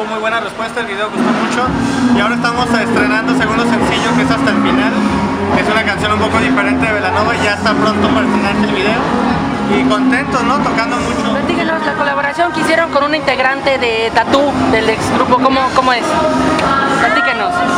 muy buena respuesta, el video gustó mucho y ahora estamos estrenando segundo sencillo que es Hasta el Final, que es una canción un poco diferente de Belanova y ya está pronto para estrenarse el video y contentos, ¿no? Tocando mucho. Platíquenos la colaboración que hicieron con una integrante de Tatú del ex grupo, ¿cómo es? Platíquenos.